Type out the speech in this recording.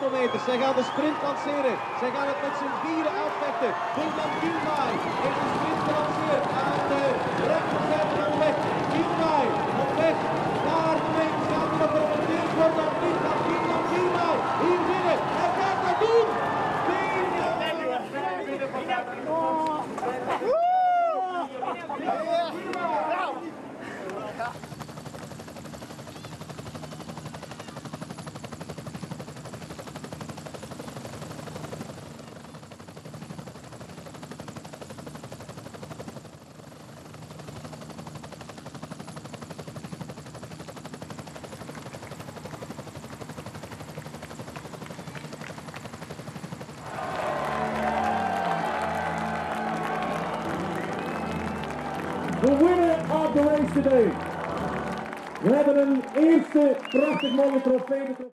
100 meter. Zij gaan de sprint lanceren. Zij gaan het met z'n vieren uitvechten. Dylan Gilmay heeft de sprint gelanceerd aan de rechterzijde van de weg. Gilmay op weg naar de meet. Gaat er nog gemonteerd worden of niet? Gaat Dylan Gilmay hier winnen? Hij gaat dat doen! The winner of the race today. We hebben een eerste prachtig mooie trofee.